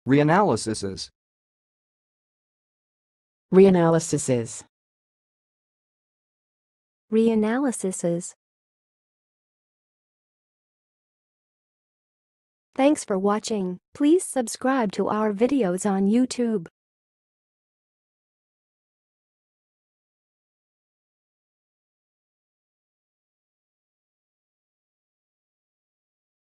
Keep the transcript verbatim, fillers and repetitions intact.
Reanalysis. Reanalysis. Reanalysis. Thanks for watching. Please subscribe to our videos on YouTube.